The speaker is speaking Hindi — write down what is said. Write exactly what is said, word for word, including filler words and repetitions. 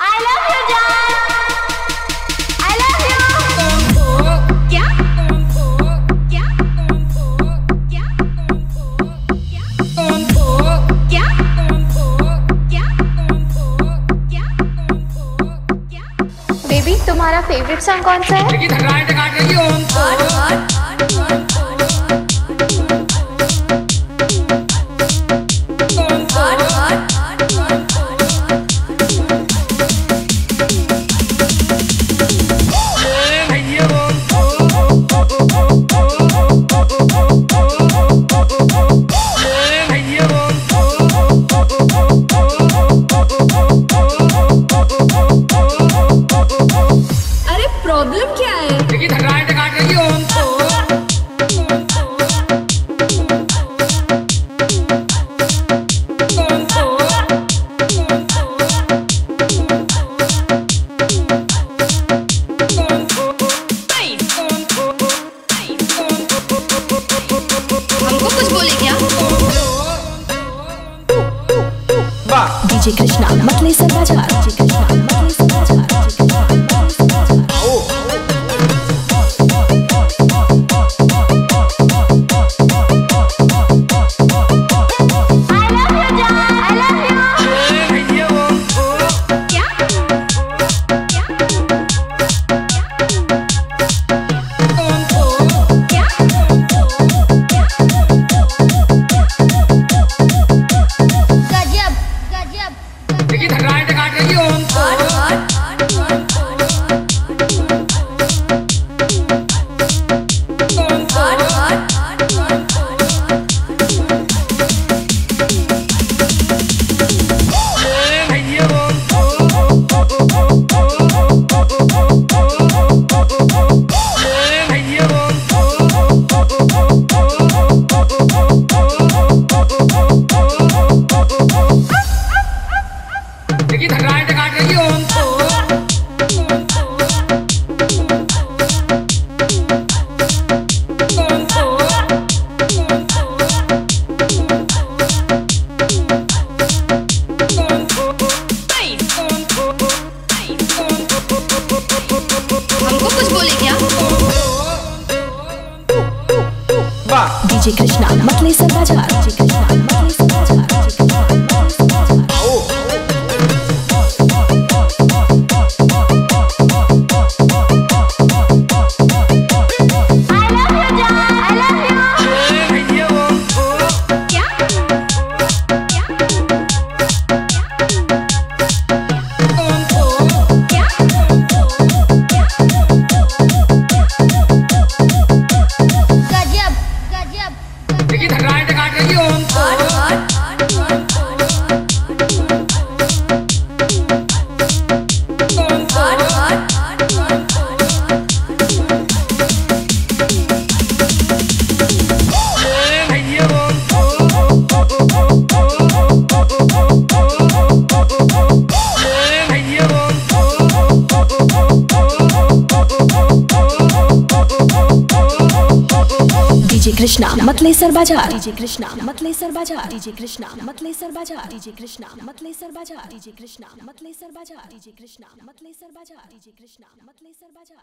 I love you, Jhan. I love you. क्या? क्या? क्या? क्या? क्या? बेबी तुम्हारा फेवरेट सॉन्ग कौन सा है? धर्राटे काट रही ओम प्रॉब्लम क्या है? धर्राटे काट रही ओम हमको कुछ बोले क्या? डीजे कृष्णा मथलेश्वर बाजार। डीजे कृष्णा मथलेश्वर बाजार। धर्राटे काट रही ओम धर्राटे काट रही ओम हमको कुछ बोले क्या? डीजे कृष्णा मथलेश्वर बाजार। डीजे कृष्णा मथलेश्वर बाजार। धर्राटे काट रही ओम डीजे कृष्णा मथलेश्वर बाजार। डीजे कृष्णा मथलेश्वर बाजार। डीजे कृष्णा मथलेश्वर बाजार। डीजे कृष्णा मथलेश्वर बाजार। डीजे कृष्णा मथलेश्वर बाजार। डीजे कृष्णा मथलेश्वर बाजार। डीजे कृष्णा मथलेश्वर बाजार।